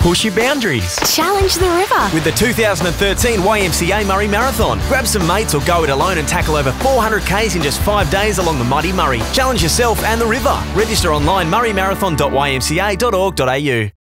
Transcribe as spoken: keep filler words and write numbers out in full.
Push your boundaries. Challenge the river. With the two thousand thirteen Y M C A Murray Marathon. Grab some mates or go it alone and tackle over four hundred kays in just five days along the muddy Murray. Challenge yourself and the river. Register online murray marathon dot y m c a dot org dot a u.